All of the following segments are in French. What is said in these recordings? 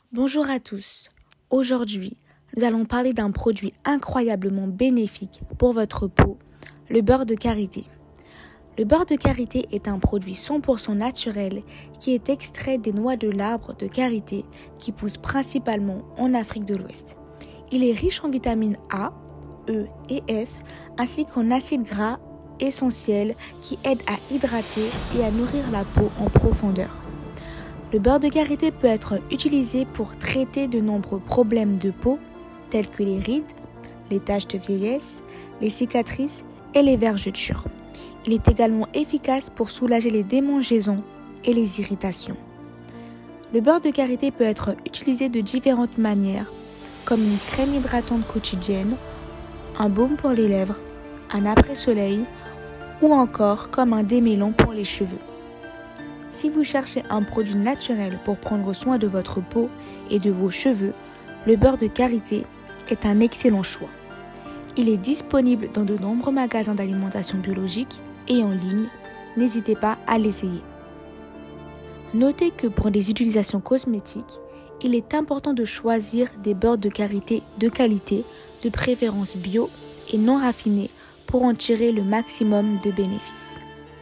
Bonjour à tous. Aujourd'hui, nous allons parler d'un produit incroyablement bénéfique pour votre peau, le beurre de karité. Le beurre de karité est un produit 100% naturel qui est extrait des noix de l'arbre de karité qui pousse principalement en Afrique de l'Ouest. Il est riche en vitamines A, E et F ainsi qu'en acides gras essentiels qui aident à hydrater et à nourrir la peau en profondeur. Le beurre de karité peut être utilisé pour traiter de nombreux problèmes de peau tels que les rides, les taches de vieillesse, les cicatrices et les vergetures. Il est également efficace pour soulager les démangeaisons et les irritations. Le beurre de karité peut être utilisé de différentes manières, comme une crème hydratante quotidienne, un baume pour les lèvres, un après-soleil ou encore comme un démêlant pour les cheveux. Si vous cherchez un produit naturel pour prendre soin de votre peau et de vos cheveux, le beurre de karité est un excellent choix. Il est disponible dans de nombreux magasins d'alimentation biologique et en ligne. N'hésitez pas à l'essayer. Notez que pour des utilisations cosmétiques, il est important de choisir des beurres de karité de qualité, de préférence bio et non raffinés pour en tirer le maximum de bénéfices.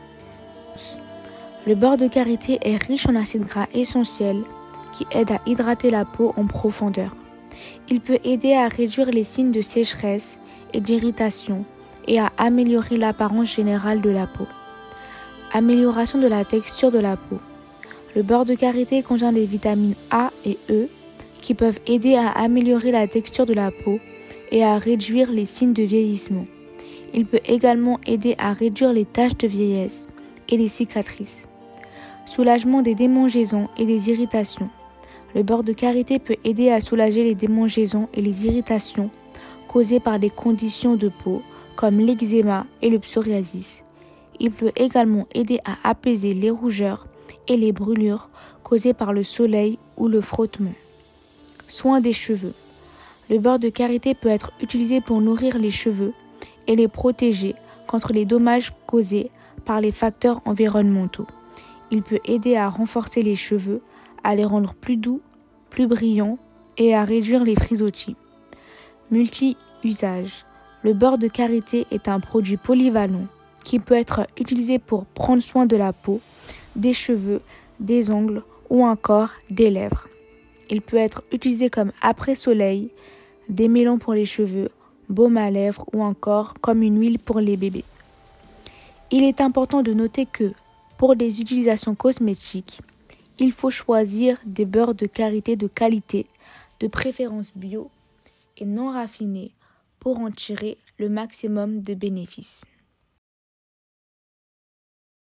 Le beurre de karité est riche en acides gras essentiels qui aident à hydrater la peau en profondeur. Il peut aider à réduire les signes de sécheresse et d'irritation et à améliorer l'apparence générale de la peau. Amélioration de la texture de la peau. Le beurre de karité contient des vitamines A et E qui peuvent aider à améliorer la texture de la peau et à réduire les signes de vieillissement. Il peut également aider à réduire les taches de vieillesse et les cicatrices. Soulagement des démangeaisons et des irritations. Le beurre de karité peut aider à soulager les démangeaisons et les irritations causées par des conditions de peau comme l'eczéma et le psoriasis. Il peut également aider à apaiser les rougeurs et les brûlures causées par le soleil ou le frottement. Soin des cheveux. Le beurre de karité peut être utilisé pour nourrir les cheveux et les protéger contre les dommages causés par les facteurs environnementaux. Il peut aider à renforcer les cheveux, à les rendre plus doux, plus brillants et à réduire les frisottis. Multi-usage. Le beurre de karité est un produit polyvalent qui peut être utilisé pour prendre soin de la peau, des cheveux, des ongles ou encore des lèvres. Il peut être utilisé comme après-soleil, démêlant pour les cheveux, baume à lèvres ou encore comme une huile pour les bébés. Il est important de noter que, pour des utilisations cosmétiques, il faut choisir des beurres de karité de qualité, de préférence bio et non raffinés pour en tirer le maximum de bénéfices.